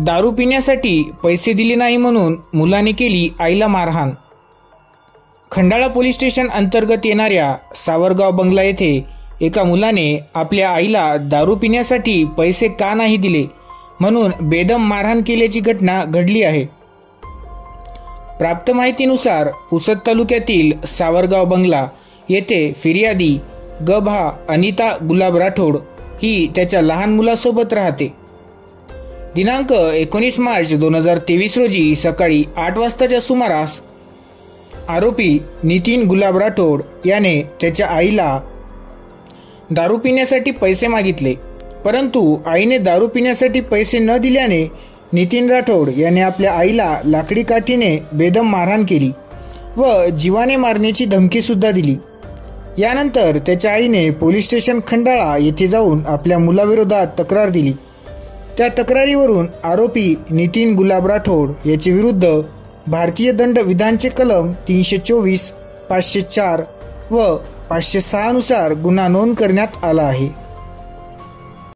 दारू पिण्यासाठी पैसे दिले नाही म्हणून मुलाने केली आईला मारहाण। खंडाळा पोलीस स्टेशन अंतर्गत येणाऱ्या सावरगाव बंगला येथे एका मुलाने आपल्या आईला दारू पिण्यासाठी पैसे का नाही दिले म्हणून बेदम मारहाण केल्याची घटना घडली आहे। प्राप्त माहितीनुसार पुसद तालुक्यातील सावरगाव बंगला येथे फिर्यादी गभा अनिता गुलाब राठोड ही त्याच्या लहान मुलासोबत राहते। दिनांक 19 मार्च 2023 रोजी सकाळी 8 वाजताच्या सुमारास आरोपी नितीन गुलाब राठोड याने त्याच्या आईला दारू पिण्यासाठी पैसे मागितले, परंतु आईने दारू पिण्यासाठी पैसे न दिल्याने नितीन राठोड याने आपल्या आईला लाकडी काठीने बेदम मारहाण केली व जीवाने मारण्याची धमकी सुद्धा दिली। यानंतर त्याच्या आईने पोलीस स्टेशन खंडाळा येथे जाऊन आपल्या मुलाविरोधात तक्रार दिली। त्या तक्रारीवरून आरोपी नितीन गुलाब राठोड याच्या विरुद्ध भारतीय दंड विधानचे कलम 324, 504 व 506 नुसार गुन्हा नोंद करण्यात आला आहे।